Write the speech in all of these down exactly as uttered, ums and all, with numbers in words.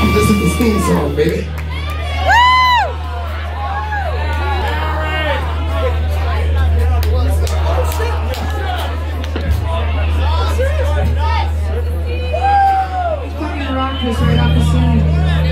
This is the theme song, baby. Fucking rockers right off the scene.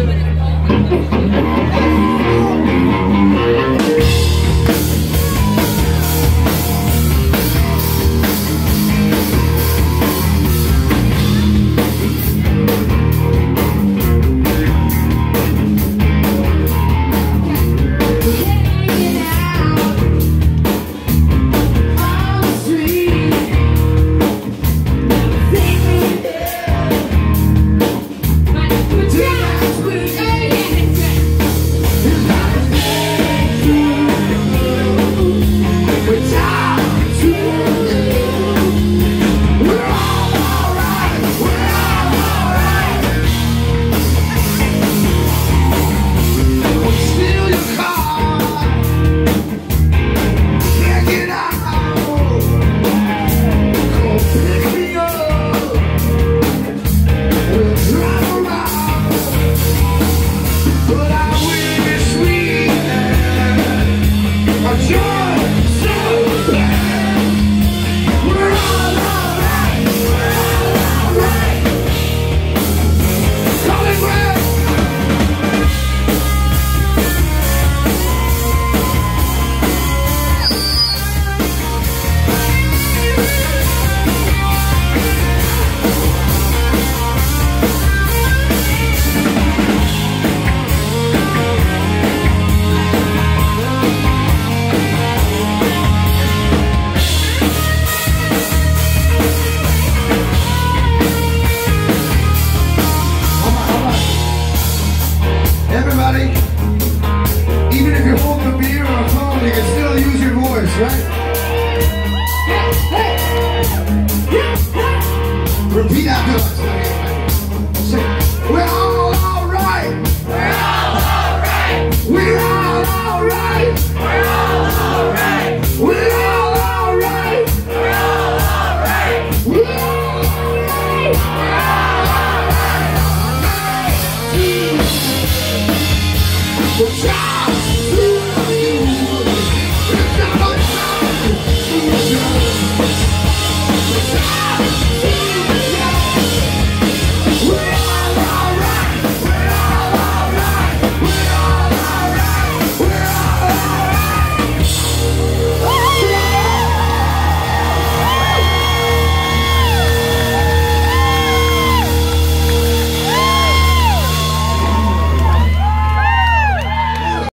Even if you're holding a beer or a phone, you can still use your voice, right? Repeat after us. Say, we're all alright. We're all alright. We're all alright. We're all alright. We're all alright. We're all alright. We're all alright. We're all alright. We're all alright.